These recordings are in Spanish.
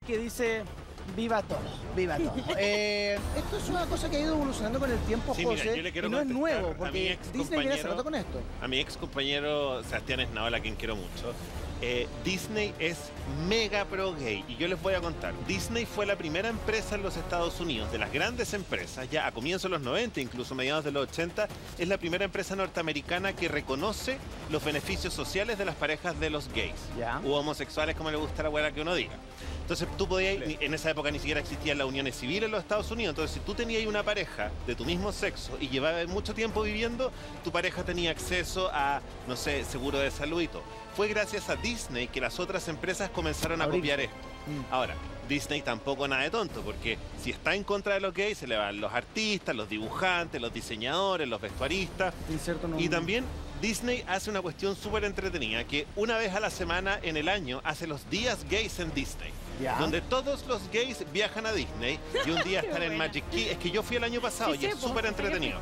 que dice... Viva todo, viva todo. Esto es una cosa que ha ido evolucionando con el tiempo, sí, José, mira, yo le quiero y no es nuevo, a porque Disney viene hace rato con esto. A mi ex compañero Sebastián Esnaola, a quien quiero mucho. Disney es mega pro gay y yo les voy a contar. Disney fue la primera empresa en los Estados Unidos, de las grandes empresas, ya a comienzos de los 90, incluso mediados de los 80, es la primera empresa norteamericana que reconoce los beneficios sociales de las parejas de los gays u homosexuales, como le gusta a la abuela que uno diga. Entonces tú podías, en esa época ni siquiera existían las uniones civiles en los Estados Unidos, entonces si tú tenías una pareja de tu mismo sexo y llevabas mucho tiempo viviendo, tu pareja tenía acceso a, no sé, seguro de salud y todo. Fue gracias a Disney que las otras empresas comenzaron a copiar esto. Ahora, Disney tampoco nada de tonto, porque si está en contra de los gays, se le van los artistas, los dibujantes, los diseñadores, los vestuaristas. Y también Disney hace una cuestión súper entretenida, que una vez a la semana en el año hace los días gays en Disney. Donde todos los gays viajan a Disney y un día están en Magic Kingdom. Es que yo fui el año pasado y es súper entretenido.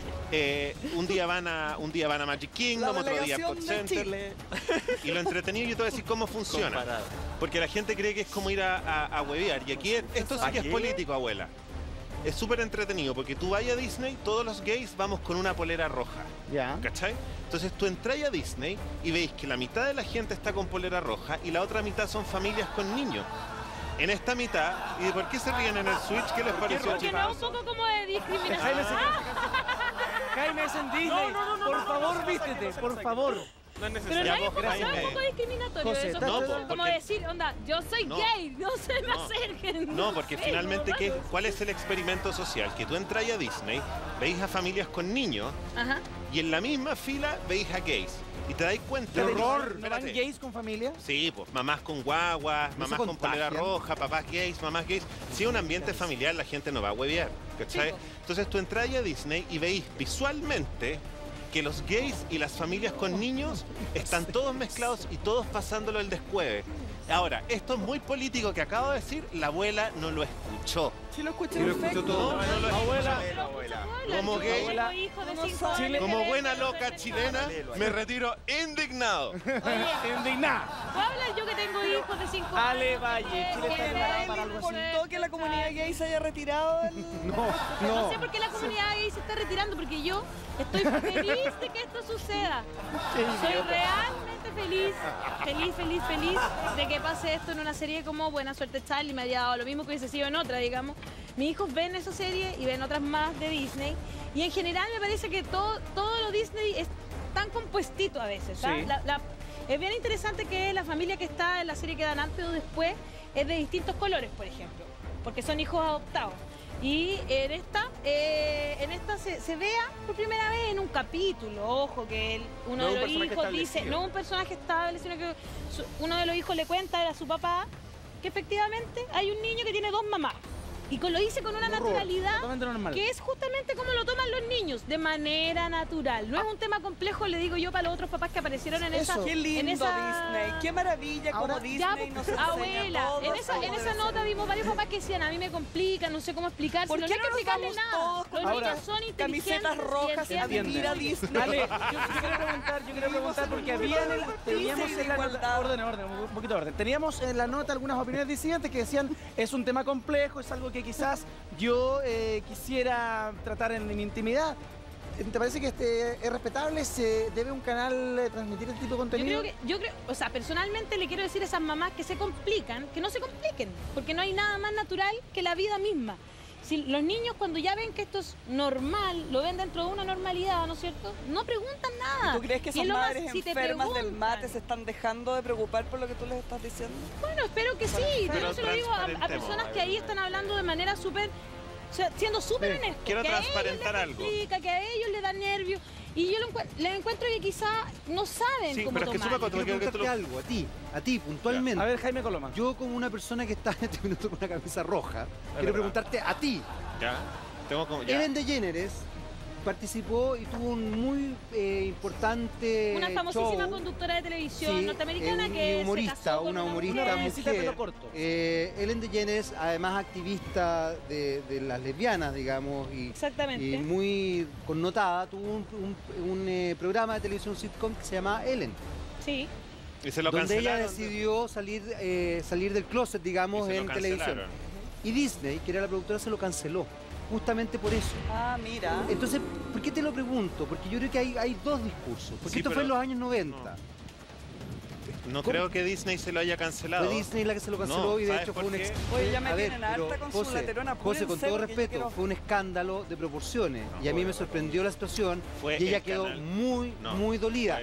Un día van a Magic Kingdom, otro día a Pop Center. Y lo entretenido, yo te voy a decir cómo funciona. Porque la gente cree que es como ir a huevear. Y aquí esto sí que es político, abuela. Es súper entretenido porque tú vas a Disney, todos los gays vamos con una polera roja. ¿Cachai? Entonces tú entras a Disney y veis que la mitad de la gente está con polera roja y la otra mitad son familias con niños. En esta mitad, ¿y por qué se ríen en el Switch? ¿Qué les pareció? Porque no es un poco como de discriminación. Jaime es en Disney. Por favor, vístete, por favor. No es necesario. Pero no es un poco discriminatorio José, eso. No, como decir, onda, yo soy gay, no se me acerquen. No, porque finalmente, ¿cuál es el experimento social? Que tú entras a Disney, veis a familias con niños y en la misma fila veis a gays. Y te dais cuenta de horror. ¿No van gays con familia? Sí, pues mamás con guaguas, mamás con polera roja, papás gays, mamás gays. Si es un ambiente familiar, la gente no va a huevear, ¿cachai? Sí, entonces tú entras a Disney y veis visualmente que los gays y las familias con niños están todos mezclados y todos pasándolo el descueve. Ahora, esto es muy político que acabo de decir, la abuela no lo escuchó. Sí lo escuché, sí lo escuchó todo. Abuela, como gay, como buena loca chilena, me retiro indignado. Indignado. Habla yo que tengo hijos de 5 años. Ale Valle, Chile está preparado para algo así. ¿Importó que la comunidad gay se haya retirado? No sé por qué la comunidad gay se está retirando, porque yo estoy feliz de que esto suceda. Soy realmente feliz de que pase esto en una serie como Buena Suerte Charlie. Me había dado lo mismo que hubiese sido en otra, digamos. Mis hijos ven esa serie y ven otras más de Disney. Y en general me parece que todo lo Disney es tan compuestito a veces. ¿sabes? Es bien interesante que la familia que está en la serie que dan antes o después es de distintos colores, por ejemplo, porque son hijos adoptados. Y en esta se vea por primera vez en un capítulo, ojo, que uno de los hijos dice, no un personaje estable, sino que uno de los hijos le cuenta a su papá que efectivamente hay un niño que tiene 2 mamás. Y lo dice con una naturalidad que es justamente como lo toman los niños, de manera natural. No es un tema complejo, le digo yo, para los otros papás que aparecieron en esa... Qué lindo Disney, qué maravilla como Disney nos enseña abuela, en esa nota vimos varios papás que decían, a mí me complica, no sé cómo explicar. ¿Por qué no explicarle nada? Los niños son inteligentes. Camisetas rojas, admira Disney. Ale, yo quiero preguntar porque teníamos en la nota, un poquito de orden. Teníamos en la nota algunas opiniones disidentes que decían, es un tema complejo, es algo que quizás yo quisiera tratar en mi intimidad. ¿Te parece que es respetable? ¿Se debe un canal transmitir este tipo de contenido? Yo creo, o sea, personalmente le quiero decir a esas mamás que se complican, que no se compliquen, porque no hay nada más natural que la vida misma. Si los niños cuando ya ven que esto es normal, lo ven dentro de una normalidad, ¿no es cierto? No preguntan nada. ¿Tú crees que esas madres enfermas del mate se están dejando de preocupar por lo que tú les estás diciendo? Bueno, espero que sí. Yo no se lo digo a personas que ahí están hablando de manera súper, o sea, siendo súper honestos. Quiero transparentar algo. Que a ellos les da nervios. Y yo les encuentro que quizá no saben cómo tomarlo. Quiero preguntarte algo, a ti, puntualmente. A ver, Jaime Coloma. Yo como una persona que está en este minuto con una camisa roja, quiero preguntarte a ti. Ellen DeGeneres participó y tuvo un muy importante una famosísima conductora de televisión norteamericana que humorista, se casó con una humorista mujer. Ellen DeGeneres, además activista de las lesbianas, digamos, y muy connotada, tuvo un programa de televisión sitcom que se llama Ellen. Sí. Y se lo donde ella cancelaron. decidió salir del closet, digamos, en televisión. Y Disney, que era la productora, se lo canceló. Justamente por eso. Ah, mira. Entonces, ¿por qué te lo pregunto? Porque yo creo que hay dos discursos. Porque esto fue en los años 90. No creo que Disney se lo haya cancelado. Fue Disney la que se lo canceló y de hecho fue un... Oye, ya me tienen harta con su laterona. José, con todo respeto, fue un escándalo de proporciones. Y a mí me sorprendió la situación y ella quedó muy dolida.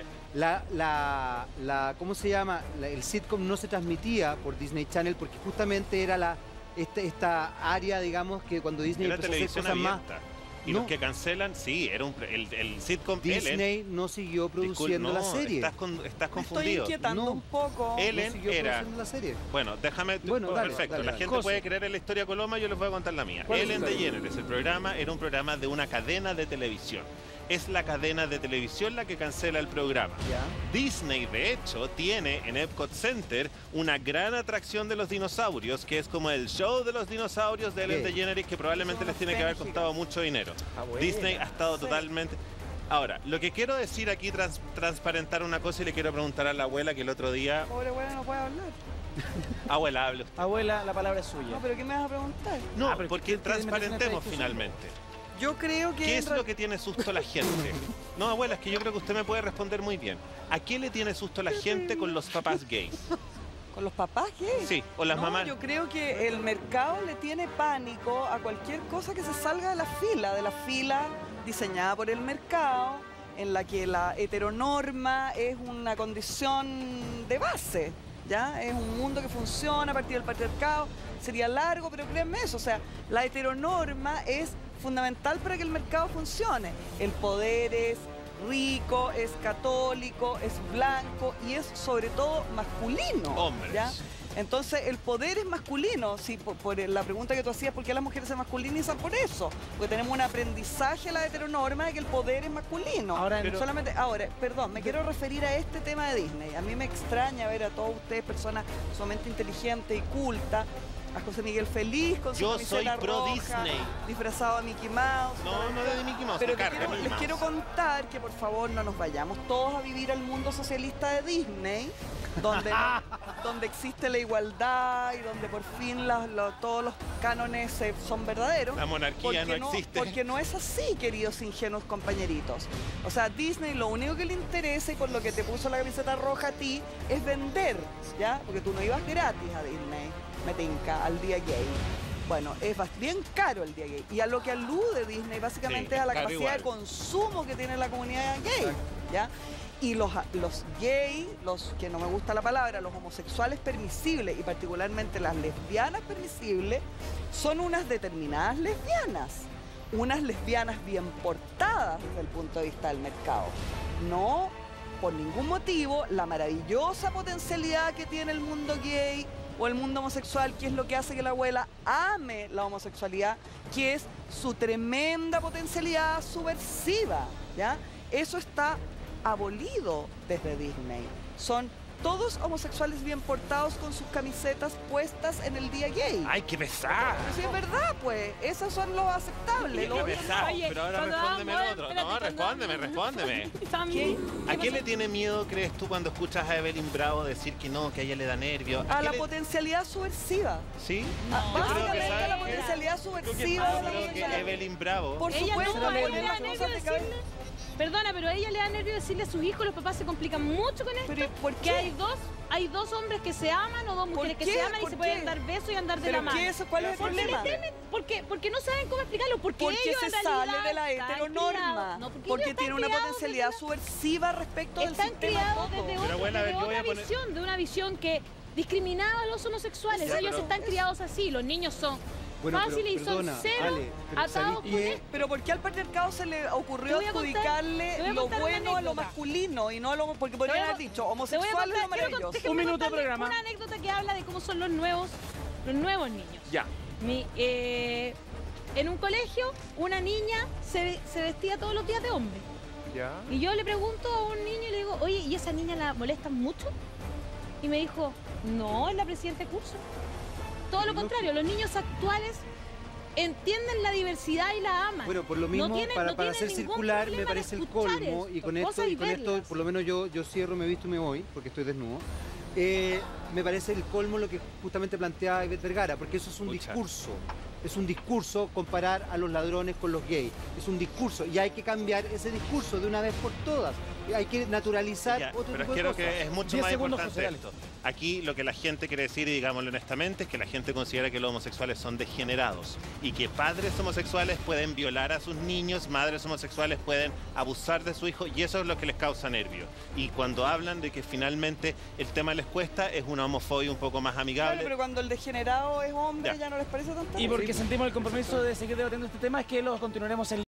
¿Cómo se llama? El sitcom no se transmitía por Disney Channel porque justamente era esta área, digamos, que cuando Disney era empezó a hacer cosas abierta. más... Y los que cancelan, sí, era el sitcom Disney no siguió produciendo la serie. Estás confundido. Me estoy inquietando un poco. Ellen siguió era... produciendo la serie. Bueno, déjame... perfecto, la gente puede creer en la historia Coloma, yo les voy a contar la mía. Ellen DeGeneres, el programa era un programa de una cadena de televisión. Es la cadena de televisión la que cancela el programa. Disney, de hecho, tiene en Epcot Center una gran atracción de los dinosaurios, que es como el show de los dinosaurios de Ellen DeGeneres, que probablemente les tiene que haber costado mucho dinero. Disney ha estado totalmente... Ahora, lo que quiero decir aquí, transparentar una cosa, y le quiero preguntar a la abuela que el otro día... Pobre abuela, no puede hablar. Abuela, hable usted. Abuela, la palabra es suya. No, pero ¿qué me vas a preguntar? No, porque transparentemos finalmente. Yo creo que... ¿Qué es lo que tiene susto la gente? No, abuela, es que yo creo que usted me puede responder muy bien. ¿A qué le tiene susto la gente con los papás gays? ¿Con los papás gays? Sí, o las mamás. Yo creo que el mercado le tiene pánico a cualquier cosa que se salga de la fila diseñada por el mercado, en la que la heteronorma es una condición de base, ¿ya? Es un mundo que funciona a partir del patriarcado. Sería largo, pero créanme eso, o sea, la heteronorma es fundamental para que el mercado funcione. El poder es rico, es católico, es blanco y es sobre todo masculino. Hombres. ¿Ya? Entonces el poder es masculino. Sí, por la pregunta que tú hacías, ¿por qué las mujeres se masculinizan? Por eso, porque tenemos un aprendizaje a la heteronorma de que el poder es masculino. Ahora, perdón, me quiero referir a este tema de Disney. A mí me extraña ver a todos ustedes, personas sumamente inteligentes y cultas, a José Miguel Feliz con su camiseta roja, Disney, disfrazado a Mickey Mouse. No de Mickey Mouse, pero les quiero contar que por favor no nos vayamos todos a vivir al mundo socialista de Disney, donde existe la igualdad y donde por fin todos los cánones son verdaderos. La monarquía no existe. Porque no es así, queridos ingenuos compañeritos. O sea, Disney lo único que le interesa, y por lo que te puso la camiseta roja a ti, es vender, ¿ya? Porque tú no ibas gratis a Disney, me tinca, al día gay. Bueno, es bien caro el día gay. Y a lo que alude Disney básicamente es a la capacidad de consumo que tiene la comunidad gay, ¿ya? Y los gays, que no me gusta la palabra, los homosexuales permisibles y particularmente las lesbianas permisibles, son unas determinadas lesbianas. Unas lesbianas bien portadas desde el punto de vista del mercado. No, por ningún motivo, la maravillosa potencialidad que tiene el mundo gay o el mundo homosexual, que es lo que hace que la abuela ame la homosexualidad, que es su tremenda potencialidad subversiva, ¿ya? Eso está abolido desde Disney. Son todos homosexuales bien portados con sus camisetas puestas en el día gay. ¡Ay, qué pesada! Pero si es verdad, pues, esos son los aceptables. ¡Qué pesado! Pero ahora respóndeme el otro. No, respóndeme. ¿A qué le tiene miedo, crees tú, cuando escuchas a Evelyn Bravo decir que no, que a ella le da nervio? A la potencialidad subversiva. ¿Sí? Básicamente a la potencialidad subversiva de la creo que Evelyn Bravo... Por supuesto, Perdona, pero a ella le da nervio decirle a sus hijos, los papás se complican mucho con esto. ¿Pero por qué? Hay dos hombres que se aman o dos mujeres que se aman y se pueden dar besos y andar de la mano. ¿Cuál es el problema? Porque no saben cómo explicarlo. Porque ellos se sale de la heteronorma. Porque tiene una potencialidad subversiva respecto del sistema. Están criados desde una visión que discriminaba a los homosexuales. Ellos están criados así. Los niños son fáciles y son cero atados con esto. Pero ¿por qué al patriarcado se le ocurrió adjudicarle lo bueno a lo masculino y no a lo... Porque podrían haber dicho homosexuales lo maravilloso. Un minuto de programa. Una anécdota que habla de cómo son los nuevos niños. Ya. En un colegio, una niña se vestía todos los días de hombre. Ya. Y yo le pregunto a un niño y le digo, oye, ¿y esa niña la molestan mucho? Y me dijo, no, es la presidenta de curso. Todo lo contrario, los niños actuales entienden la diversidad y la aman. Bueno, por lo mismo, para ser circular me parece el colmo, y con esto, por lo menos yo cierro, me visto y me voy, porque estoy desnudo. Me parece el colmo lo que justamente plantea Ivette Vergara, porque eso es un discurso. Es un discurso comparar a los ladrones con los gays. Es un discurso y hay que cambiar ese discurso de una vez por todas. Hay que naturalizar otro tipo de cosas. Pero creo que es mucho más importante esto. Aquí lo que la gente quiere decir, y digámoslo honestamente, es que la gente considera que los homosexuales son degenerados y que padres homosexuales pueden violar a sus niños, madres homosexuales pueden abusar de su hijo, y eso es lo que les causa nervio. Y cuando hablan de que finalmente el tema les cuesta, es una homofobia un poco más amigable. Claro, pero cuando el degenerado es hombre, ya no les parece tanto. Y porque sentimos el compromiso de seguir debatiendo este tema, es que lo continuaremos en